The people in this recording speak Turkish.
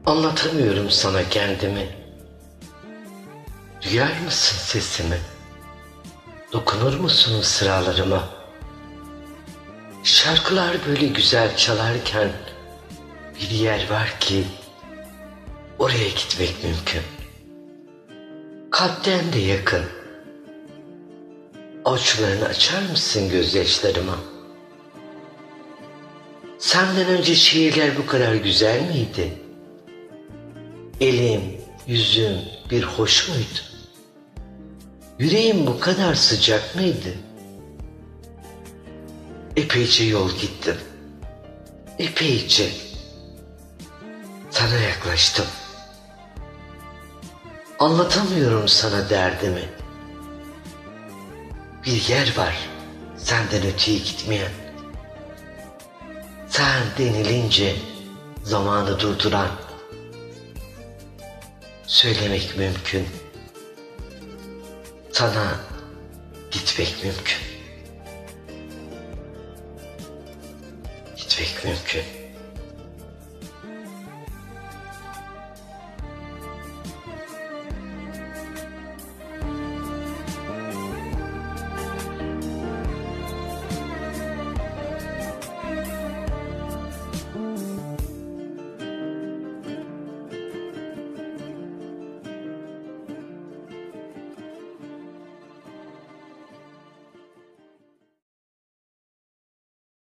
Anlatamıyorum sana kendimi. Duyar mısın sesimi? Dokunur musun sıralarıma? Şarkılar böyle güzel çalarken bir yer var ki oraya gitmek mümkün. Kalpten de yakın. Avuçlarını açar mısın gözyaşlarıma? Senden önce şiirler bu kadar güzel miydi? Elim, yüzüm bir hoş muydu? Yüreğim bu kadar sıcak mıydı? Epeyce yol gittim. Epeyce. Sana yaklaştım. Anlatamıyorum sana derdimi. Bir yer var senden öteye gitmeyen. Sen denilince zamanı durduran. Söylemek mümkün. Sana gitmek mümkün. Gitmek mümkün.